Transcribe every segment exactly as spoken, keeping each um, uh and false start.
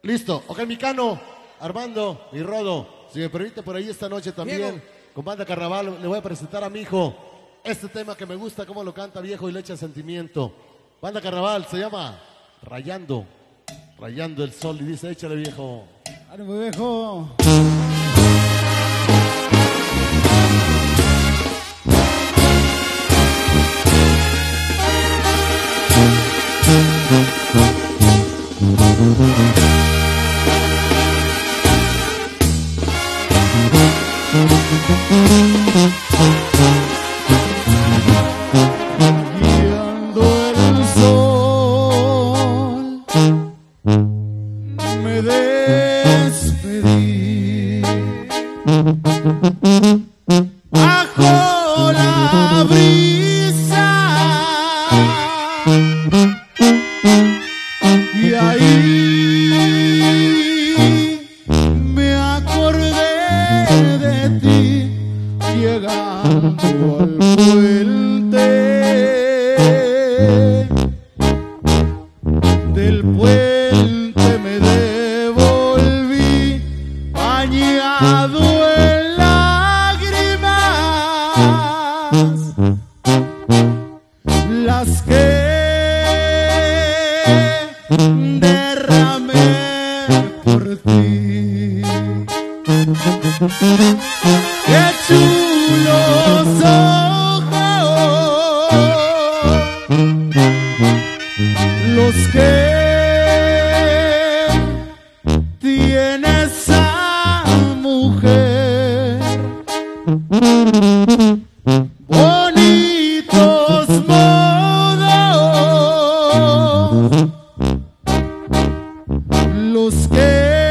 Listo. Ok, Micano, Armando y Rodo, si me permite por ahí esta noche también, Diego. con Banda Carnaval, le voy a presentar a mi hijo este tema que me gusta, cómo lo canta viejo y le echa sentimiento. Banda Carnaval se llama Rayando, Rayando el Sol, y dice, échale viejo. ¡Ánimo, viejo! Guiando el sol, me despedí bajo la brisa y ahí me acordé de ti llegando al puente. Del puente me devolví bañado en lágrimas, las que derramé por ti. ¡Qué chulos ojos los que tiene esa mujer! Bonitos modos los que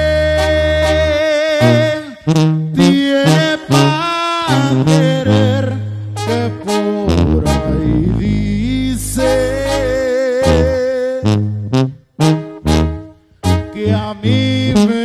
tiene para querer, que por ahí dice que a mí me